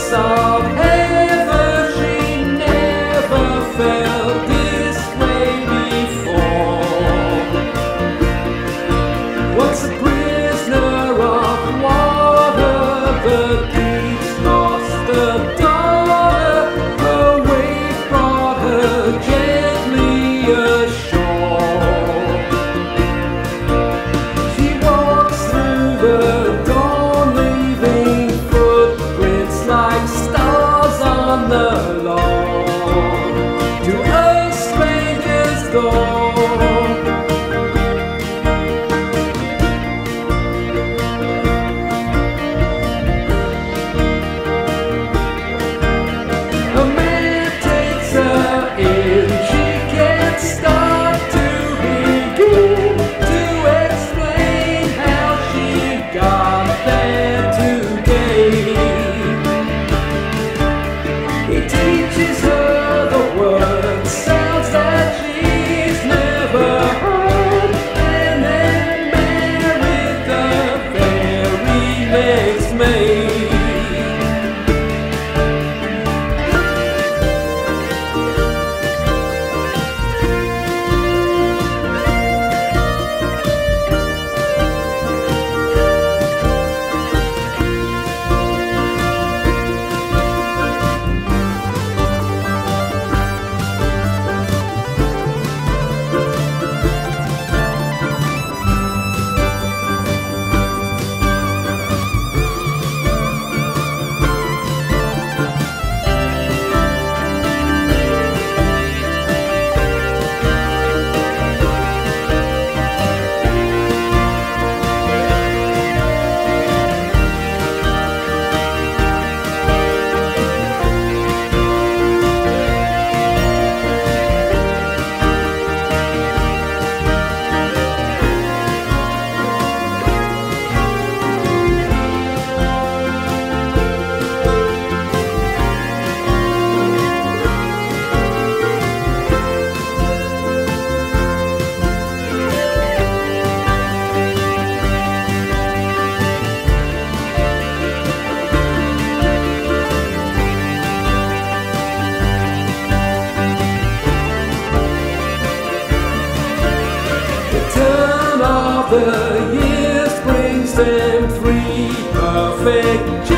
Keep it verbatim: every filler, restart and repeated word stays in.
gates of heaven. She never felt this way before. Once a prisoner of water, the deep's lost a daughter. Her wave brought her gently ashore. She walks through the dawn, leaving footprints like stars on the lawn to a stranger's door. A man takes her in, she can't start to begin to explain how she got there today. He teaches her the words, sounds that she's never heard, and then married the very next May. The turn of the years brings them three perfect